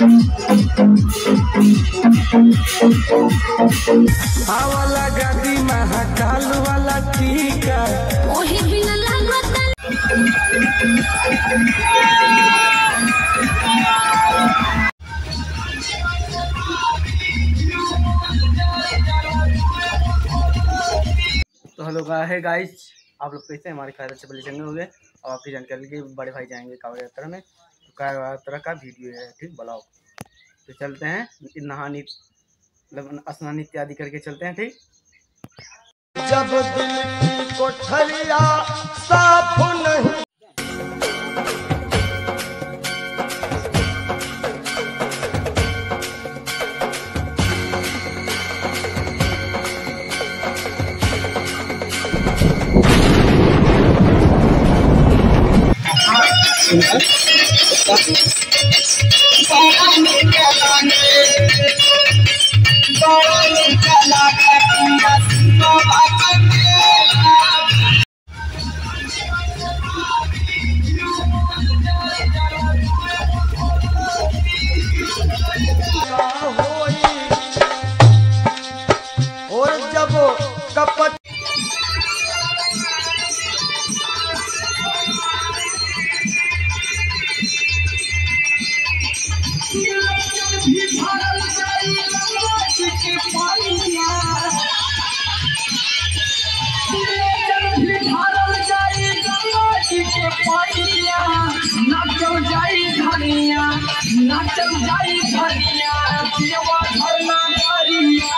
वाला गाड़ी महाकाल वाला टीका ओही बिना लागत। तो हेलो गाइस, आप लोग कैसे हमारे ख्याल से बड़े चंगे हो गए और आपकी जानकारी के बड़े भाई जाएंगे कांवड़ यात्रा में। तो कांवड़ यात्रा का वीडियो है, ठीक ब्लॉग। तो चलते हैं, नहानी मतलब स्नान इत्यादि करके चलते हैं, ठीक। जब दिल की कोठरिया साफ नहीं और जब कपट नाचल जाई धनिया, नाचल जाई धनिया, देवा धरना धरिया।